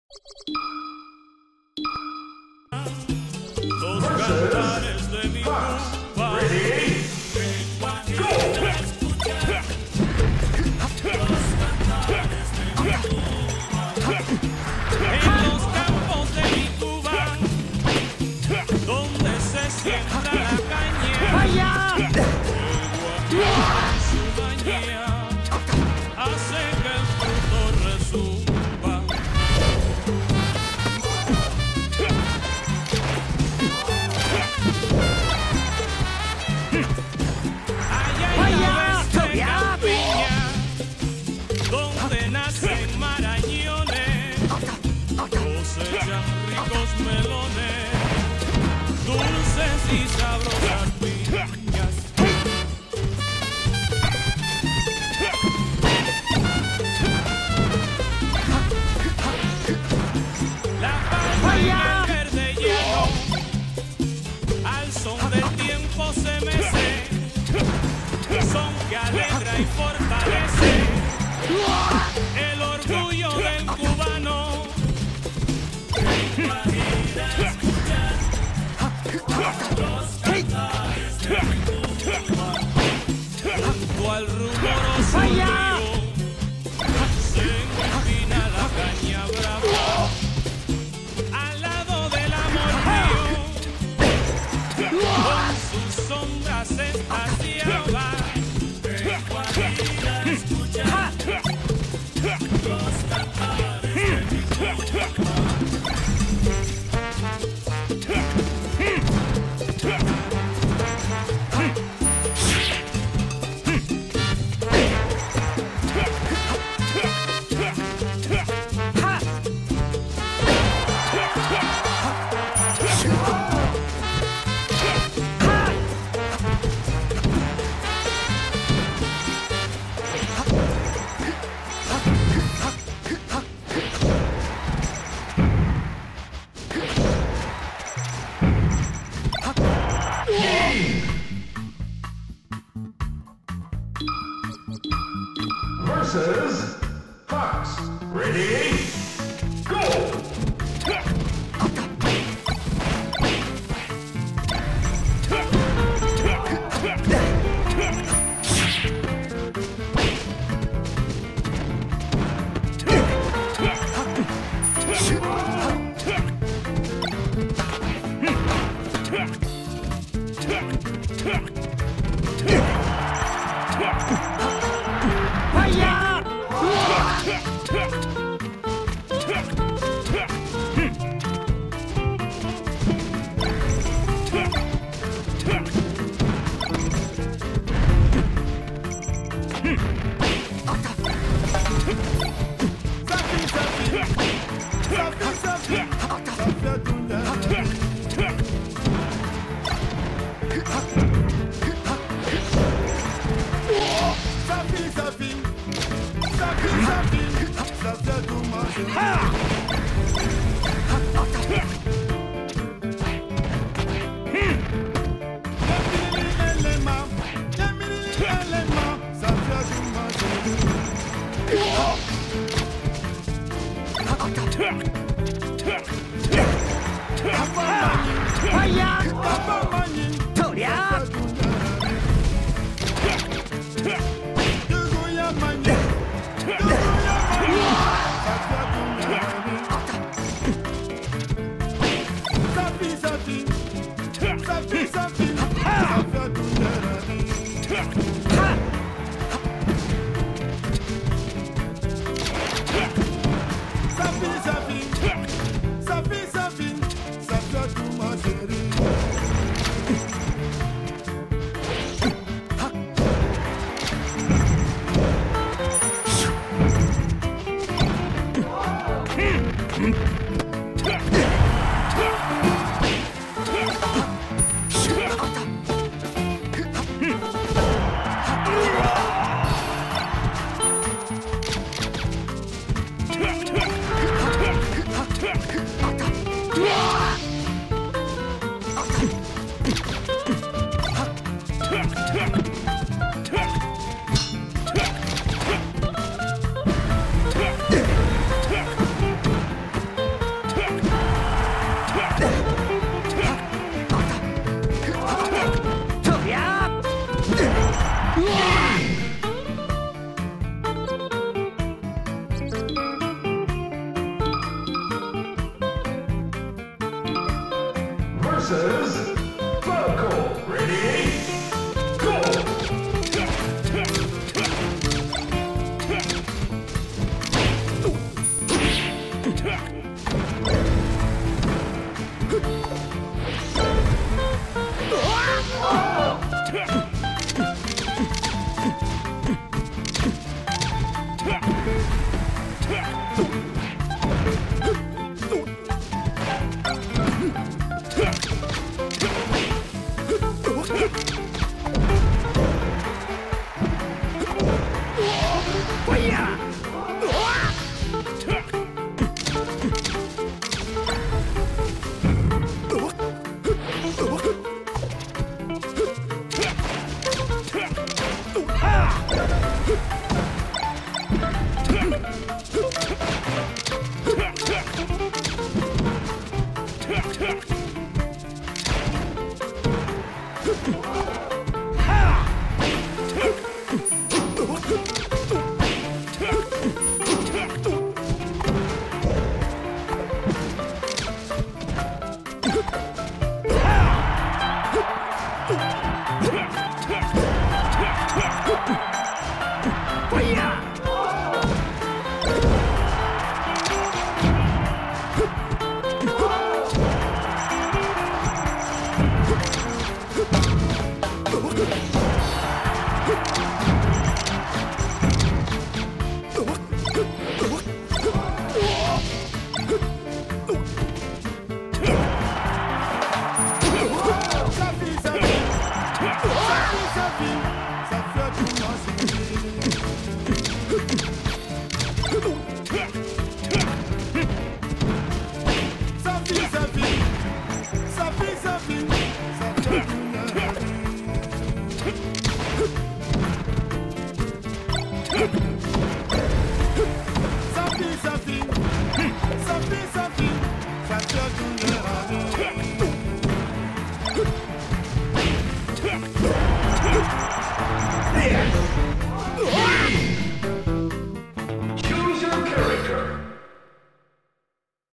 Los cantares de mi Cuba. En los campos de mi Cuba, donde se siembra la caña, su dañía hace que el fruto resuma. Allá en la campiña, donde nacen marañones, cosechan ricos melones, dulces y sabrosas piñas. La palma y el verde hielo, al son del tiempo se mece, son que alegra y fortalece el orgullo del cubano. Junto al rumoroso río se empina la caña brava, al lado del amor mío, con sus sombras estaciaba. Vengo aquí a escuchar los cantares de mi Cuba. Versus Fox. Ready? Go! versus